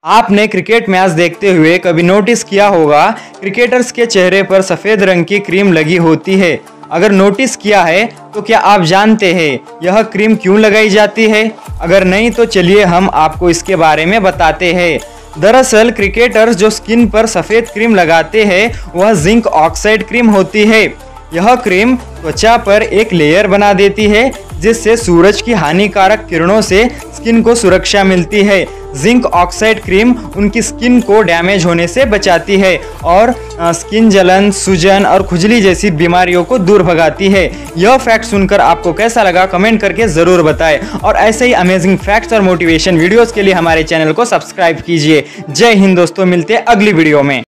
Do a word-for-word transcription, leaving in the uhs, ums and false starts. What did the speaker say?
आपने cricket match देखते हुए कभी नोटिस किया होगा क्रिकेटर्स के चेहरे पर सफ़ेद रंग की क्रीम लगी होती है। अगर नोटिस किया है तो क्या आप जानते हैं यह क्रीम क्यों लगाई जाती है? अगर नहीं तो चलिए हम आपको इसके बारे में बताते हैं। दरअसल क्रिकेटर्स जो स्किन पर सफ़ेद क्रीम लगाते हैं वह जिंक ऑक्साइड क्रीम होती है। यह क्रीम त्वचा पर एक लेयर बना देती है जिससे सूरज की हानिकारक किरणों से स्किन को सुरक्षा मिलती है। जिंक ऑक्साइड क्रीम उनकी स्किन को डैमेज होने से बचाती है और स्किन जलन, सूजन और खुजली जैसी बीमारियों को दूर भगाती है। यह फैक्ट सुनकर आपको कैसा लगा कमेंट करके ज़रूर बताएं और ऐसे ही अमेजिंग फैक्ट्स और मोटिवेशन वीडियोस के लिए हमारे चैनल को सब्सक्राइब कीजिए। जय हिंद दोस्तों, मिलते हैं अगली वीडियो में।